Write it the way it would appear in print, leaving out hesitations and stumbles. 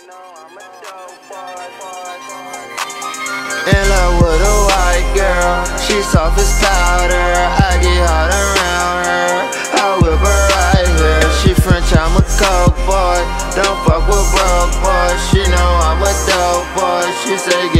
In love with a white girl, she soft as powder. I get hot around her, I whip her right here. She French, I'm a coke boy. Don't fuck with broke boys. She know I'm a dope boy. She say